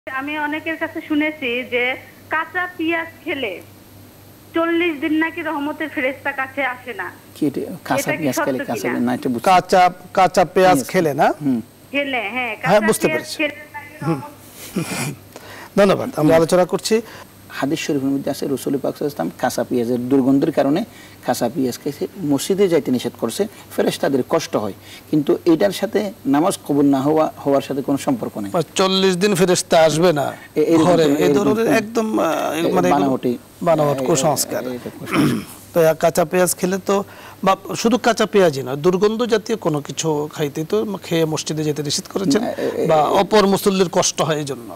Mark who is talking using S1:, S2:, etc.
S1: আমি অনেকের কাছে শুনেছি যে কাঁচা পেঁয়াজ খেলে 40 দিন নাকি রহমতের ফেরেশতা কাছে আসে না।
S2: কি কাঁচা পেঁয়াজ খেলে কাঁচা না এটা বুঝছি।
S3: কাঁচা পেঁয়াজ খেলে না
S1: খেলে হ্যাঁ
S3: হ্যাঁ
S1: কাঁচা
S3: বুঝতে
S1: পেঁয়াজ
S3: পেরেছি।
S1: খেলে নাকি রহমত।
S3: ধন্যবাদ। আমরা আলোচনা করছি
S2: হাদিস শরীফের মধ্যে আছে রাসূল পাক সাল্লাল্লাহু আলাইহি ওয়াসাল্লাম কাঁচা পেঁয়াজের দুর্গন্ধের কারণে কাঁচা পেঁয়াজ খেয়ে মসজিদে যাইতে নিষেধ করছে, ফেরেশতাদের কষ্ট হয়, কিন্তু এটার সাথে নামাজ কবুল না হওয়ার সাথে কোনো সম্পর্ক নেই।
S3: 40 দিন ফেরেশতা আসবে না ঘরে, এই ধরনের একদম মানে বানাওয়াট কুসংস্কার। তো কাঁচা পেঁয়াজ খেলে তো বা শুধু কাঁচা পেঁয়াজই নয়, দুর্গন্ধ জাতীয় কোনো কিছু খাইতে তো খেয়ে মসজিদে যেতে নিষেধ করেছেন বা অপর মুসল্লির কষ্ট হয় এই জন্য।